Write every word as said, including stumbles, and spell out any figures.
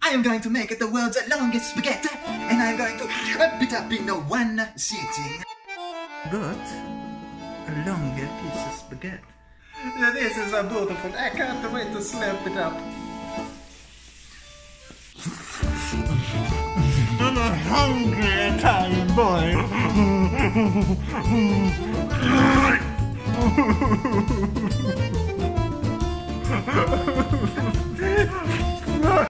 I am going to make it the world's longest spaghetti, and I'm going to wrap it up in a one sitting. But a longer piece of spaghetti. Yeah, this is so beautiful. I can't wait to slurp it up. I'm a hungry Italian boy.